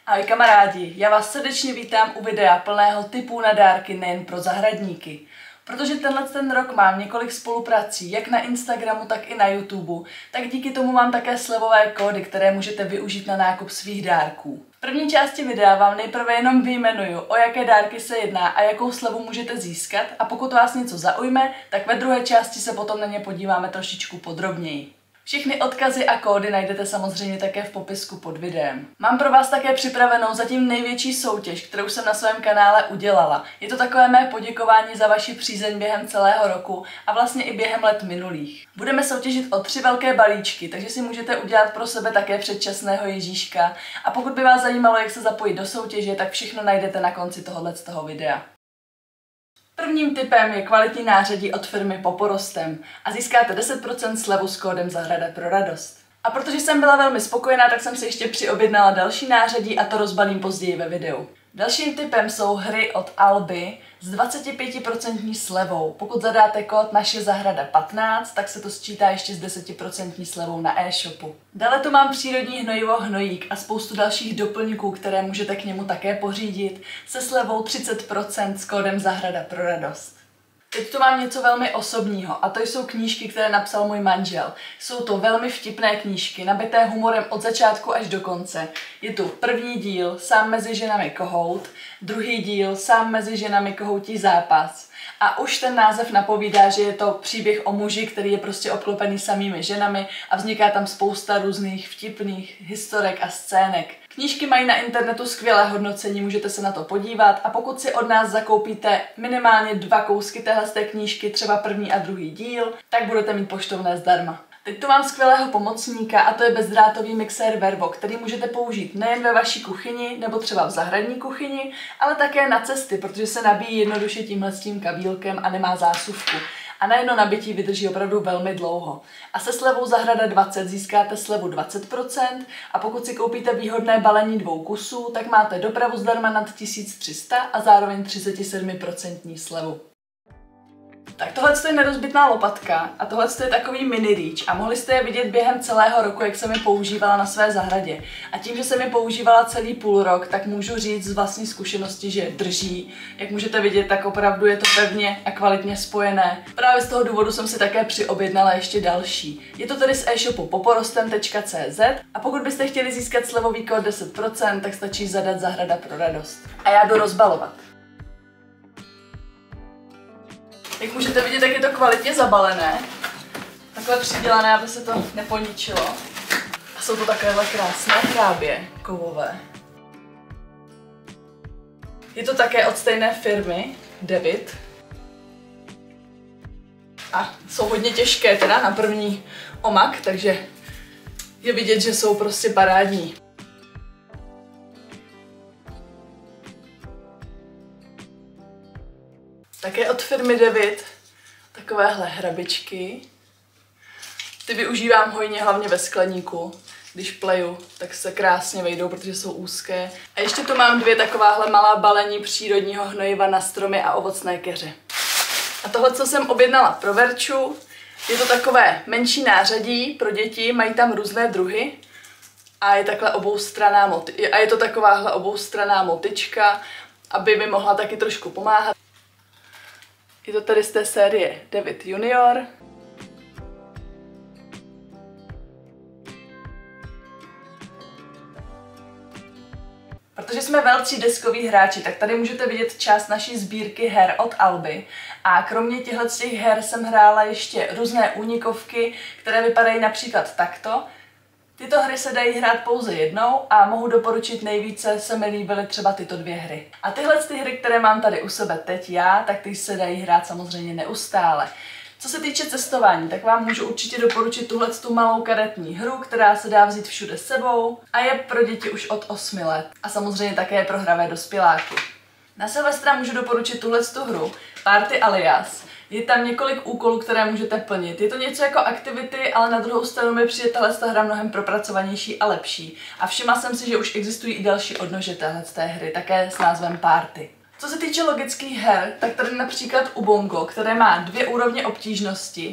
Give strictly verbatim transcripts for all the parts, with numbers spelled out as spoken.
Ahoj kamarádi, já vás srdečně vítám u videa plného tipů na dárky nejen pro zahradníky. Protože tenhle ten rok mám několik spoluprací, jak na Instagramu, tak i na YouTube, tak díky tomu mám také slevové kódy, které můžete využít na nákup svých dárků. V první části videa vám nejprve jenom vyjmenuju, o jaké dárky se jedná a jakou slevu můžete získat, a pokud vás něco zaujme, tak ve druhé části se potom na ně podíváme trošičku podrobněji. Všechny odkazy a kódy najdete samozřejmě také v popisku pod videem. Mám pro vás také připravenou zatím největší soutěž, kterou jsem na svém kanále udělala. Je to takové mé poděkování za vaši přízeň během celého roku a vlastně i během let minulých. Budeme soutěžit o tři velké balíčky, takže si můžete udělat pro sebe také předčasného Ježíška. A pokud by vás zajímalo, jak se zapojit do soutěže, tak všechno najdete na konci tohohle z toho videa. Prvním tipem je kvalitní nářadí od firmy Poporostem a získáte deset procent slevu s kódem Zahrada pro radost. A protože jsem byla velmi spokojená, tak jsem si ještě přiobjednala další nářadí a to rozbalím později ve videu. Dalším tipem jsou hry od Alby s dvacet pět procent slevou. Pokud zadáte kód Naše zahrada patnáct, tak se to sčítá ještě s deset procent slevou na e-shopu. Dále tu mám přírodní hnojivo Hnojík a spoustu dalších doplňků, které můžete k němu také pořídit se slevou třicet procent s kódem Zahrada pro radost. Teď tu mám něco velmi osobního a to jsou knížky, které napsal můj manžel. Jsou to velmi vtipné knížky, nabité humorem od začátku až do konce. Je tu první díl Sám mezi ženami kohout, druhý díl Sám mezi ženami kohoutí zápas. A už ten název napovídá, že je to příběh o muži, který je prostě obklopený samými ženami a vzniká tam spousta různých vtipných historek a scének. Knížky mají na internetu skvělé hodnocení, můžete se na to podívat a pokud si od nás zakoupíte minimálně dva kousky téhle knížky, třeba první a druhý díl, tak budete mít poštovné zdarma. Teď tu mám skvělého pomocníka a to je bezdrátový mixér Vervo, který můžete použít nejen ve vaší kuchyni nebo třeba v zahradní kuchyni, ale také na cesty, protože se nabíjí jednoduše tímhle s tím kabílkem a nemá zásuvku. A na jedno nabití vydrží opravdu velmi dlouho. A se slevou Zahrada dvacet získáte slevu dvacet procent a pokud si koupíte výhodné balení dvou kusů, tak máte dopravu zdarma nad tisíc tři sta a zároveň třicet sedm procent slevu. Tak tohle je nerozbitná lopatka a tohle je takový mini rýč a mohli jste je vidět během celého roku, jak jsem je používala na své zahradě. A tím, že jsem je používala celý půl rok, tak můžu říct z vlastní zkušenosti, že drží. Jak můžete vidět, tak opravdu je to pevně a kvalitně spojené. Právě z toho důvodu jsem si také přiobjednala ještě další. Je to tedy z e-shopu poporostem tečka cé zet a pokud byste chtěli získat slevový kód deset procent, tak stačí zadat Zahrada pro radost. A já jdu rozbalovat. Jak můžete vidět, tak je to kvalitně zabalené, takhle přidělané, aby se to neponičilo. A jsou to takovéhle krásné hrábě kovové. Je to také od stejné firmy, David. A jsou hodně těžké teda na první omak, takže je vidět, že jsou prostě parádní. Také od firmy David takovéhle hrabičky. Ty využívám hojně hlavně ve skleníku. Když pleju, tak se krásně vejdou, protože jsou úzké. A ještě tu mám dvě takováhle malá balení přírodního hnojiva na stromy a ovocné keře. A tohle, co jsem objednala pro Verču, je to takové menší nářadí pro děti, mají tam různé druhy. A je takhle oboustranná moti- a je to takováhle oboustranná motyčka, aby mi mohla taky trošku pomáhat. Je to tady z té série David Junior. Protože jsme velcí deskoví hráči, tak tady můžete vidět část naší sbírky her od Alby. A kromě těchto her jsem hrála ještě různé únikovky, které vypadají například takto. Tyto hry se dají hrát pouze jednou a mohu doporučit, nejvíce se mi líbily třeba tyto dvě hry. A tyhle ty hry, které mám tady u sebe teď já, tak ty se dají hrát samozřejmě neustále. Co se týče cestování, tak vám můžu určitě doporučit tuhle tu malou karetní hru, která se dá vzít všude s sebou a je pro děti už od osmi let. A samozřejmě také je pro hravé dospěláky. Na Silvestra můžu doporučit tuhle tu hru, Party Alias. Je tam několik úkolů, které můžete plnit. Je to něco jako aktivity, ale na druhou stranu mi přijde tahle hra mnohem propracovanější a lepší. A všimla jsem si, že už existují i další odnože téhleté hry, také s názvem Party. Co se týče logických her, tak tady například Ubongo, které má dvě úrovně obtížnosti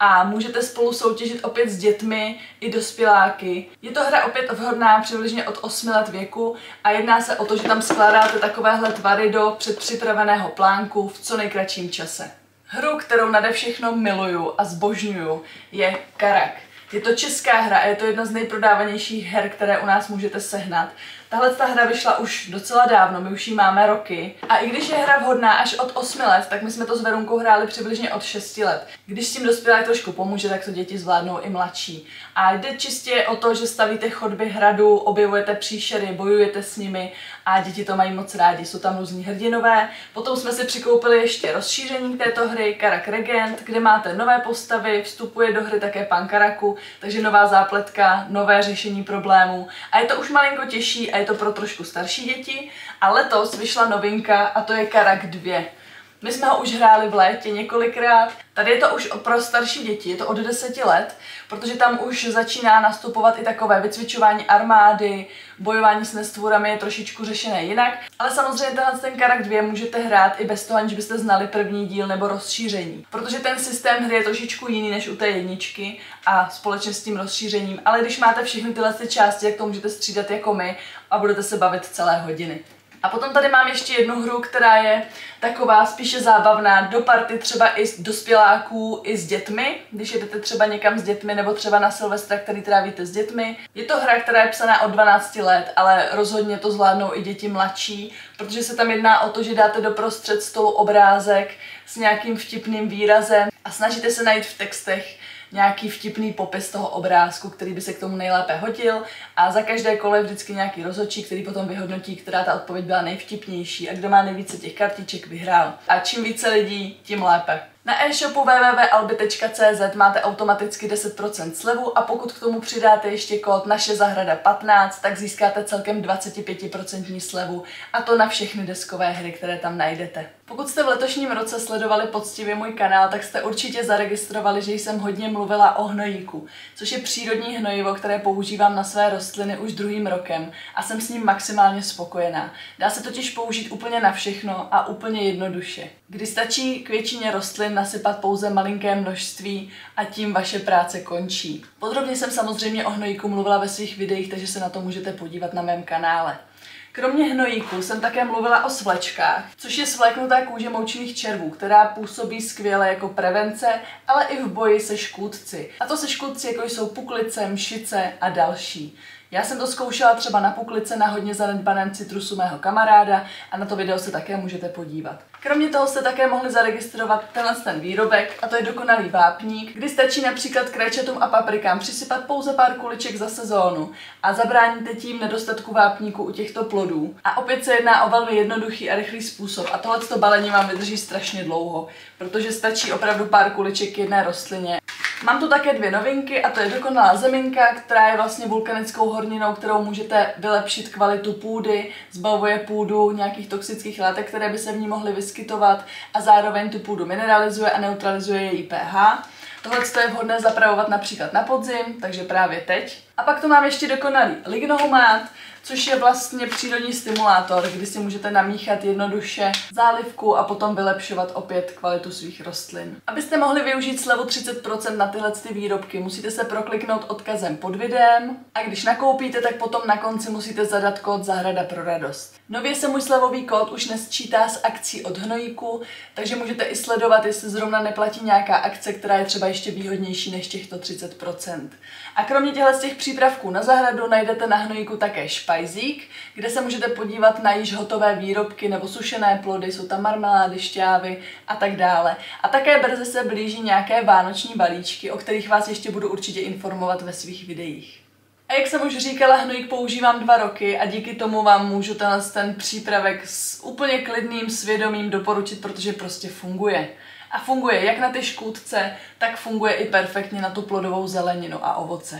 a můžete spolu soutěžit opět s dětmi i dospěláky. Je to hra opět vhodná přibližně od osmi let věku a jedná se o to, že tam skládáte takovéhle tvary do předpřipraveného plánku v co nejkratším čase. Hru, kterou nade všechno miluju a zbožňuju, je Karak. Je to česká hra a je to jedna z nejprodávanějších her, které u nás můžete sehnat. Tahle ta hra vyšla už docela dávno, my už ji máme roky. A i když je hra vhodná až od osmi let, tak my jsme to s Verunkou hráli přibližně od šesti let. Když s tím dospělák trošku pomůže, tak to děti zvládnou i mladší. A jde čistě o to, že stavíte chodby hradu, objevujete příšery, bojujete s nimi a děti to mají moc rádi. Jsou tam různí hrdinové. Potom jsme si přikoupili ještě rozšíření k této hry, Karak Regent, kde máte nové postavy, vstupuje do hry také pan Karaku, takže nová zápletka, nové řešení problémů. A je to už malinko těžší a je to pro trošku starší děti. A letos vyšla novinka a to je Karak dva. My jsme ho už hráli v létě několikrát. Tady je to už pro starší děti, je to od deseti let, protože tam už začíná nastupovat i takové vycvičování armády, bojování s nestvůrami je trošičku řešené jinak. Ale samozřejmě tenhle ten Karak dva můžete hrát i bez toho, aniž byste znali první díl nebo rozšíření. Protože ten systém hry je trošičku jiný než u té jedničky a společně s tím rozšířením. Ale když máte všechny tyhle ty části, tak to můžete střídat jako my a budete se bavit celé hodiny. A potom tady mám ještě jednu hru, která je taková spíše zábavná do party třeba i s dospěláků, i s dětmi, když jedete třeba někam s dětmi nebo třeba na Silvestra, který trávíte s dětmi. Je to hra, která je psaná od dvanácti let, ale rozhodně to zvládnou i děti mladší, protože se tam jedná o to, že dáte doprostřed stolu obrázek s nějakým vtipným výrazem a snažíte se najít v textech nějaký vtipný popis toho obrázku, který by se k tomu nejlépe hodil a za každé kolo je vždycky nějaký rozhodčí, který potom vyhodnotí, která ta odpověď byla nejvtipnější a kdo má nejvíce těch kartiček, vyhrál. A čím více lidí, tím lépe. Na e-shopu w w w tečka alby tečka c z máte automaticky deset procent slevu a pokud k tomu přidáte ještě kód naše zahrada patnáct, tak získáte celkem dvacet pět procent slevu a to na všechny deskové hry, které tam najdete. Pokud jste v letošním roce sledovali poctivě můj kanál, tak jste určitě zaregistrovali, že jsem hodně mluvila o hnojíku, což je přírodní hnojivo, které používám na své rostliny už druhým rokem a jsem s ním maximálně spokojená. Dá se totiž použít úplně na všechno a úplně jednoduše. Kdy stačí k většině rostlin nasypat pouze malinké množství a tím vaše práce končí. Podrobně jsem samozřejmě o hnojíku mluvila ve svých videích, takže se na to můžete podívat na mém kanále. Kromě hnojíku jsem také mluvila o svlečkách, což je svléknutá kůže moučných červů, která působí skvěle jako prevence, ale i v boji se škůdci. A to se škůdci, jako jsou puklice, mšice a další. Já jsem to zkoušela třeba na puklice na hodně zanedbaném citrusu mého kamaráda a na to video se také můžete podívat. Kromě toho jste také mohli zaregistrovat tenhle ten výrobek a to je dokonalý vápník, kdy stačí například k rajčatům a paprikám přisypat pouze pár kuliček za sezónu a zabráníte tím nedostatku vápníku u těchto plodů. A opět se jedná o velmi jednoduchý a rychlý způsob a tohleto balení vám vydrží strašně dlouho, protože stačí opravdu pár kuliček k jedné rostlině. Mám tu také dvě novinky a to je dokonalá zeminka, která je vlastně vulkanickou horninou, kterou můžete vylepšit kvalitu půdy, zbavuje půdu nějakých toxických látek, které by se v ní mohly vyskytovat a zároveň tu půdu mineralizuje a neutralizuje její pH. Tohle je vhodné zapravovat například na podzim, takže právě teď. A pak tu mám ještě dokonalý lignohumát, což je vlastně přírodní stimulátor, kdy si můžete namíchat jednoduše zálivku a potom vylepšovat opět kvalitu svých rostlin. Abyste mohli využít slevu třicet procent na tyhle ty výrobky, musíte se prokliknout odkazem pod videem a když nakoupíte, tak potom na konci musíte zadat kód Zahrada pro radost. Nově se můj slevový kód už nesčítá s akcí od hnojíku, takže můžete i sledovat, jestli zrovna neplatí nějaká akce, která je třeba ještě výhodnější než těchto třicet procent. A kromě těchto těch přípravků na zahradu najdete na hnojíku také špajzík, kde se můžete podívat na již hotové výrobky nebo sušené plody, jsou tam marmelády, šťávy a tak dále. A také brzy se blíží nějaké vánoční balíčky, o kterých vás ještě budu určitě informovat ve svých videích. A jak jsem už říkala, hnojík používám dva roky a díky tomu vám můžu tenhle ten přípravek s úplně klidným svědomím doporučit, protože prostě funguje. A funguje jak na ty škůdce, tak funguje i perfektně na tu plodovou zeleninu a ovoce.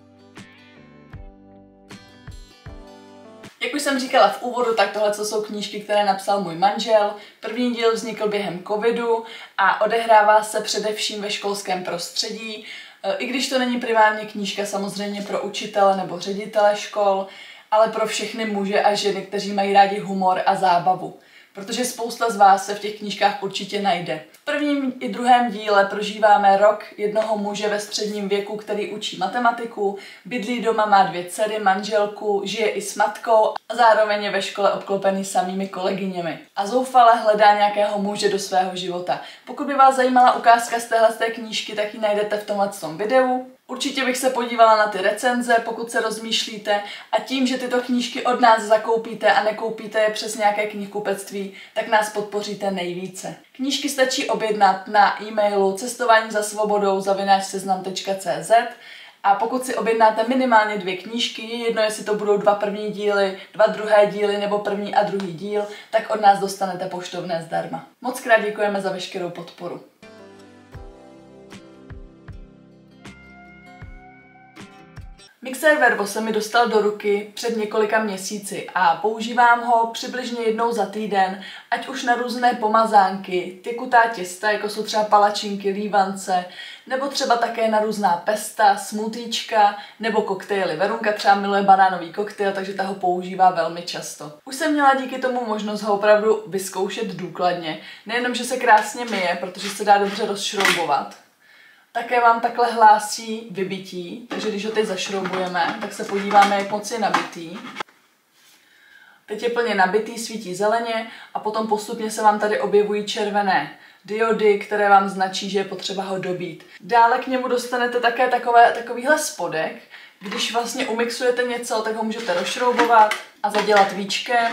Jak už jsem říkala v úvodu, tak tohle jsou knížky, které napsal můj manžel. První díl vznikl během covidu a odehrává se především ve školském prostředí. I když to není primárně knížka samozřejmě pro učitele nebo ředitele škol, ale pro všechny muže a ženy, kteří mají rádi humor a zábavu. protože spousta z vás se v těch knížkách určitě najde. V prvním i druhém díle prožíváme rok jednoho muže ve středním věku, který učí matematiku, bydlí doma, má dvě dcery, manželku, žije i s matkou a zároveň je ve škole obklopený samými kolegyněmi. A zoufale hledá nějakého muže do svého života. Pokud by vás zajímala ukázka z téhle z té knížky, tak ji najdete v tomhle videu. Určitě bych se podívala na ty recenze, pokud se rozmýšlíte, a tím, že tyto knížky od nás zakoupíte a nekoupíte je přes nějaké knihkupectví, tak nás podpoříte nejvíce. Knížky stačí objednat na e-mailu cestování za svobodou zavináč seznam tečka cé zet a pokud si objednáte minimálně dvě knížky, jedno jestli to budou dva první díly, dva druhé díly nebo první a druhý díl, tak od nás dostanete poštovné zdarma. Moc krát děkujeme za veškerou podporu. Mixér Vervo se mi dostal do ruky před několika měsíci a používám ho přibližně jednou za týden, ať už na různé pomazánky, tekutá těsta, jako jsou třeba palačinky, lívance, nebo třeba také na různá pesta, smutíčka nebo koktejly. Verunka třeba miluje banánový koktejl, takže ta ho používá velmi často. Už jsem měla díky tomu možnost ho opravdu vyzkoušet důkladně. Nejenom, že se krásně myje, protože se dá dobře rozšroubovat, také vám takhle hlásí vybití, takže když ho teď zašroubujeme, tak se podíváme, jak moc je nabitý. Teď je plně nabitý, svítí zeleně a potom postupně se vám tady objevují červené diody, které vám značí, že je potřeba ho dobít. Dále k němu dostanete také takové, takovýhle spodek. Když vlastně umixujete něco, tak ho můžete rozšroubovat a zadělat víčkem.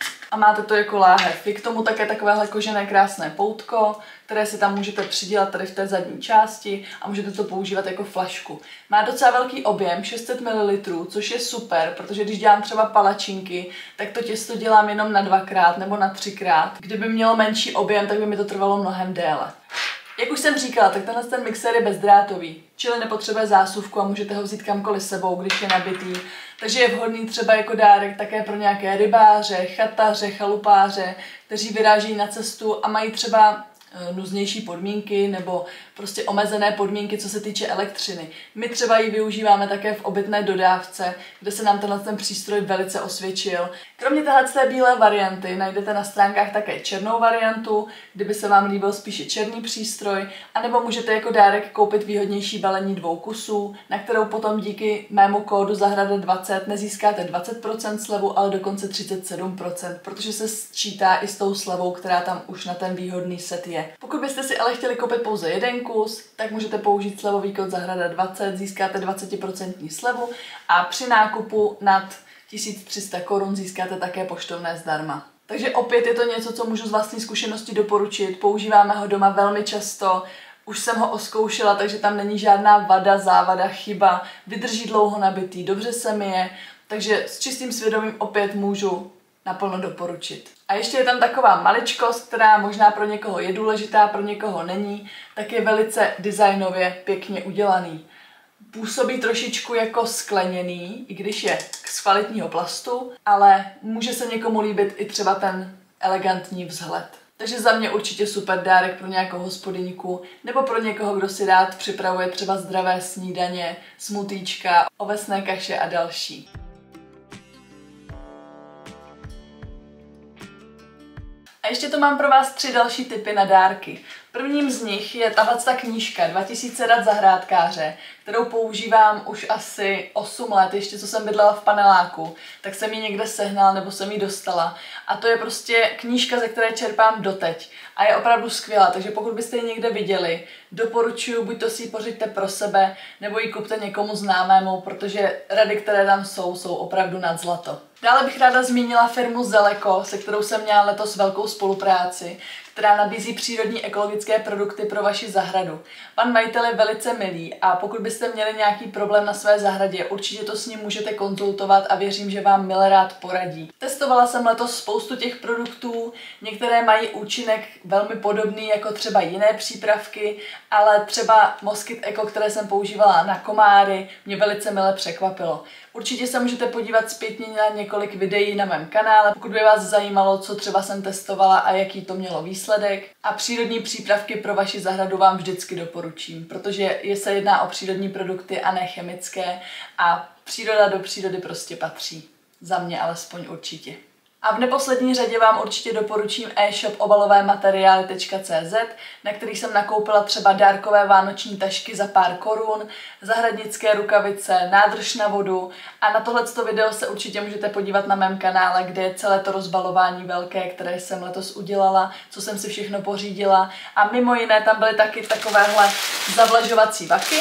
A máte to jako láhev. Je k tomu také takovéhle kožené krásné poutko, které si tam můžete přidělat tady v té zadní části a můžete to používat jako flašku. Má docela velký objem, šest set mililitrů, což je super, protože když dělám třeba palačinky, tak to těsto dělám jenom na dvakrát nebo na třikrát. Kdyby mělo menší objem, tak by mi to trvalo mnohem déle. Jak už jsem říkala, tak tenhle ten mixér je bezdrátový, čili nepotřebuje zásuvku a můžete ho vzít kamkoliv sebou, když je nabitý. Takže je vhodný třeba jako dárek také pro nějaké rybáře, chataře, chalupáře, kteří vyrážejí na cestu a mají třeba nuznější podmínky nebo prostě omezené podmínky, co se týče elektřiny. My třeba ji využíváme také v obytné dodávce, kde se nám tenhle ten přístroj velice osvědčil. Kromě téhle bílé varianty najdete na stránkách také černou variantu, kdyby se vám líbil spíše černý přístroj, anebo můžete jako dárek koupit výhodnější balení dvou kusů, na kterou potom díky mému kódu Zahrada dvacet nezískáte dvacet procent slevu, ale dokonce třicet sedm procent, protože se sčítá i s tou slevou, která tam už na ten výhodný set je. Pokud byste si ale chtěli koupit pouze jeden kus, tak můžete použít slevový kód Zahrada dvacet, získáte dvacet procent slevu a při nákupu nad tisíc tři sta korun získáte také poštovné zdarma. Takže opět je to něco, co můžu z vlastní zkušenosti doporučit. Používáme ho doma velmi často, už jsem ho oskoušela, takže tam není žádná vada, závada, chyba, vydrží dlouho nabitý, dobře se myje, takže s čistým svědomím opět můžu naplno doporučit. A ještě je tam taková maličkost, která možná pro někoho je důležitá, pro někoho není, tak je velice designově pěkně udělaný. Působí trošičku jako skleněný, i když je z kvalitního plastu, ale může se někomu líbit i třeba ten elegantní vzhled. Takže za mě určitě super dárek pro nějakou hospodyňku nebo pro někoho, kdo si rád připravuje třeba zdravé snídaně, smutíčka, ovesné kaše a další. A ještě tu mám pro vás tři další tipy na dárky. Prvním z nich je tahle knížka dva tisíce rad zahrádkáře, kterou používám už asi osm let, ještě co jsem bydlela v paneláku, tak jsem ji někde sehnala nebo jsem ji dostala. A to je prostě knížka, ze které čerpám doteď. A je opravdu skvělá, takže pokud byste ji někde viděli, doporučuji, buď to si ji pořiďte pro sebe, nebo ji kupte někomu známému, protože rady, které tam jsou, jsou opravdu nad zlato. Dále bych ráda zmínila firmu Zeleko, se kterou jsem měla letos velkou spolupráci, která nabízí přírodní ekologické produkty pro vaši zahradu. Pan majitel je velice milý a pokud byste měli nějaký problém na své zahradě, určitě to s ním můžete konzultovat a věřím, že vám mile rád poradí. Testovala jsem letos spoustu těch produktů, některé mají účinek velmi podobný jako třeba jiné přípravky, ale třeba Moskyt Eco, které jsem používala na komáry, mě velice mile překvapilo. Určitě se můžete podívat zpětně na několik videí na mém kanále, pokud by vás zajímalo, co třeba jsem testovala a jaký to mělo výsledek. A přírodní přípravky pro vaši zahradu vám vždycky doporučím, protože je se jedná o přírodní produkty a ne chemické a příroda do přírody prostě patří. Za mě alespoň určitě. A v neposlední řadě vám určitě doporučím e-shop obalové materiály tečka cé zet, na který jsem nakoupila třeba dárkové vánoční tašky za pár korun, zahradnické rukavice, nádrž na vodu a na tohleto video se určitě můžete podívat na mém kanále, kde je celé to rozbalování velké, které jsem letos udělala, co jsem si všechno pořídila a mimo jiné tam byly taky takovéhle zavlažovací vaky,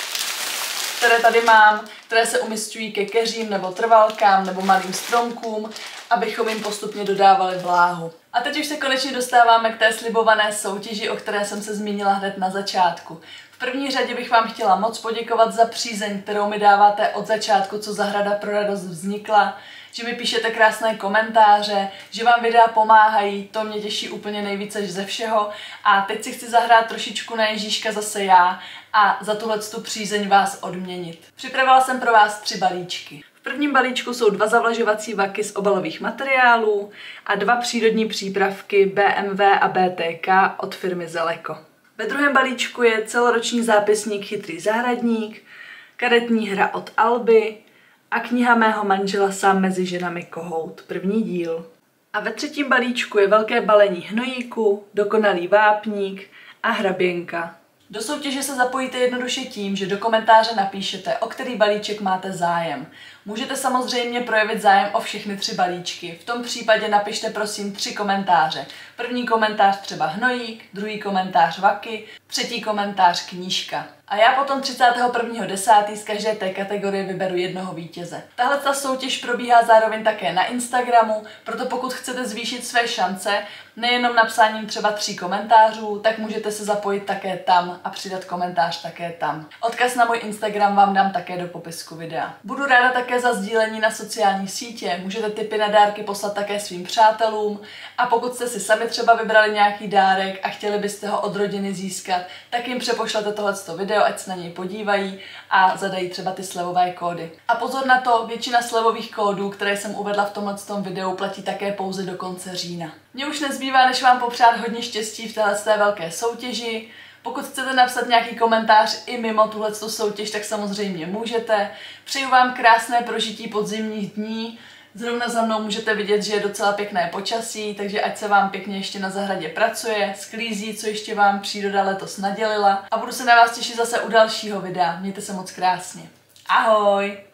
které tady mám, které se umisťují ke keřím nebo trvalkám nebo malým stromkům, abychom jim postupně dodávali vláhu. A teď už se konečně dostáváme k té slibované soutěži, o které jsem se zmínila hned na začátku. V první řadě bych vám chtěla moc poděkovat za přízeň, kterou mi dáváte od začátku, co Zahrada pro radost vznikla, že mi píšete krásné komentáře, že vám videa pomáhají, to mě těší úplně nejvíce ze všeho. A teď si chci zahrát trošičku na Ježíška zase já a za tuhletu přízeň vás odměnit. Připravila jsem pro vás tři balíčky. V prvním balíčku jsou dva zavlažovací vaky z obalových materiálů a dva přírodní přípravky bé em vé a bé té ká od firmy Zeleko. Ve druhém balíčku je celoroční zápisník Chytrý zahradník, karetní hra od Alby a kniha mého manžela Sám mezi ženami Kohout, první díl. A ve třetím balíčku je velké balení hnojíku, dokonalý vápník a hraběnka. Do soutěže se zapojíte jednoduše tím, že do komentáře napíšete, o který balíček máte zájem. Můžete samozřejmě projevit zájem o všechny tři balíčky. V tom případě napište prosím tři komentáře. První komentář třeba hnojík, druhý komentář vaky, třetí komentář knížka. A já potom třicátého prvního desátého z každé té kategorie vyberu jednoho vítěze. Tahle ta soutěž probíhá zároveň také na Instagramu, proto pokud chcete zvýšit své šance, nejenom napsáním třeba tří komentářů, tak můžete se zapojit také tam a přidat komentář také tam. Odkaz na můj Instagram vám dám také do popisku videa. Budu ráda také za sdílení na sociální sítě, můžete tipy na dárky poslat také svým přátelům a pokud jste si sami třeba vybrali nějaký dárek a chtěli byste ho od rodiny získat, tak jim přepošlete tohleto video, ať se na něj podívají a zadají třeba ty slevové kódy. A pozor na to, většina slevových kódů, které jsem uvedla v tomhletom videu, platí také pouze do konce října. Mně už nezbývá, než vám popřát hodně štěstí v téhleté velké soutěži. Pokud chcete napsat nějaký komentář i mimo tuhletu soutěž, tak samozřejmě můžete. Přeju vám krásné prožití podzimních dní. Zrovna za mnou můžete vidět, že je docela pěkné počasí, takže ať se vám pěkně ještě na zahradě pracuje, sklízí, co ještě vám příroda letos nadělila. A budu se na vás těšit zase u dalšího videa. Mějte se moc krásně. Ahoj!